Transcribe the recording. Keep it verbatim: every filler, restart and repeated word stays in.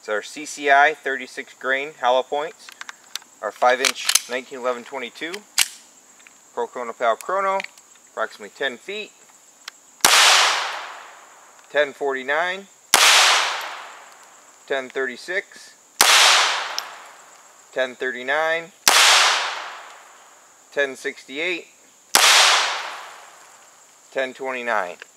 It's our C C I thirty-six grain hollow points, our five inch nineteen eleven twenty-two, ProChrono Pal Chrono, approximately ten feet, ten forty-nine, ten thirty-six, ten thirty-nine, ten sixty-eight, ten twenty-nine.